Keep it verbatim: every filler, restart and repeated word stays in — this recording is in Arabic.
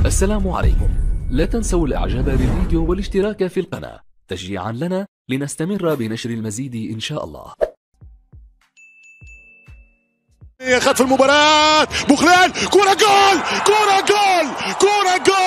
السلام عليكم. لا تنسوا الاعجاب بالفيديو والاشتراك في القناة تشجيعا لنا لنستمر بنشر المزيد ان شاء الله. خلف المباراة بوخلان، كرة جول كرة جول كرة جول